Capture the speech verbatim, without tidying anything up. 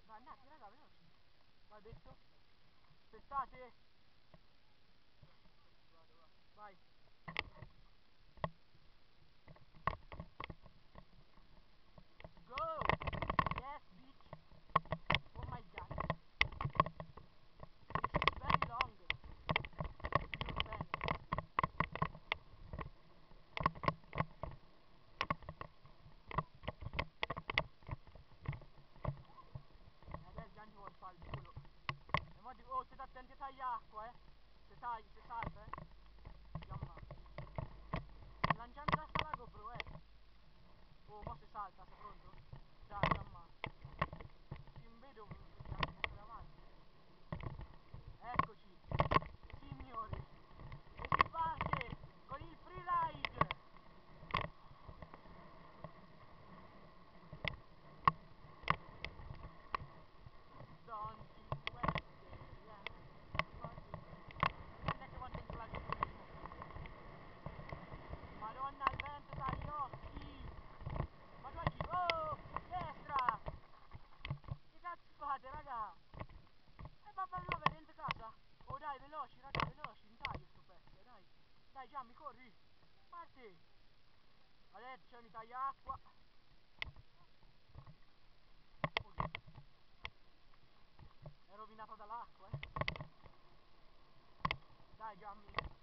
Dai, andate, raga, veloci. Va detto. Aspettate. Vai. Go! Yes, bitch. Oh my god. It's very long. You pen. Adesso Gianni vuole fare il culo. E mo dico, oh, state attenti a tagliare acqua, eh. Se tagli, se salta, eh. Giamma. Lanciando da sta la GoPro, eh. Oh, mo se salta, sei pronto? Dai, giamma. Non vedo anche davanti. Eccoci, signori. E si parte con il freeride. Don't you wait there. Non è che quanto in classe. Madonna, il vento dagli occhi. Ma tu oggi, oh, destra. Che cazzo fate, raga? E va a farlo vedere dentro casa. Oh dai, veloci, raga, veloci, in taglio sto pezzo, dai. Dai Gianni, corri. Parti. Adesso c'è un taglia acqua. Oddio. È rovinata dall'acqua, eh. Dai Gianni.